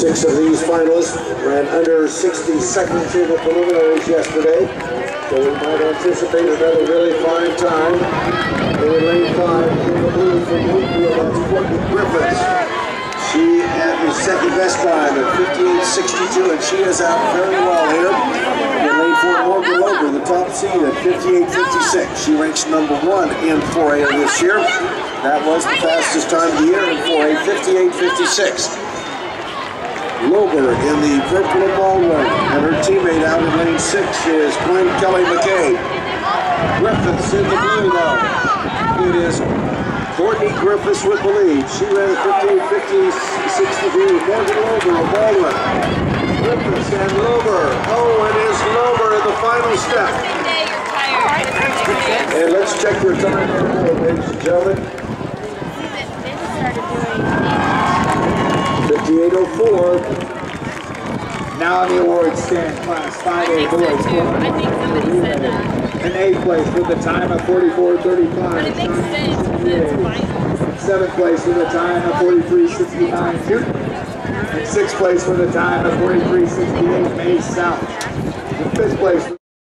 6 of these finalists ran under 60 seconds in the preliminaries yesterday, so we might anticipate another really fine time. In lane 5 in the blue from Wheatfield, that's Courtney Griffiths. She had the second best time at 58.62, and she is out very well here. In lane 4, Morgan Lober, the top seed at 58.56. She ranks number 1 in 4A this year. That was the fastest time of the year in 4A, 58.56. Lober in the purple and baldwin, and her teammate out in lane 6 is Gwen Kelly McKay. Griffiths in the blue now. It is Courtney Griffiths with the lead. She ran a 58.63. Morgan Lober of Baldwin. Griffiths and Lober. Oh, it is Lober in the final step. And let's check their time, ladies and gentlemen. 58.04. Now the awards stand class 5A boys. I think somebody said that. In 8th place with the time of 44.35. But it makes sense because it's finals. 7th place with a time of 43.69. In 6th place with a time of 43.68. May South. In 5th place.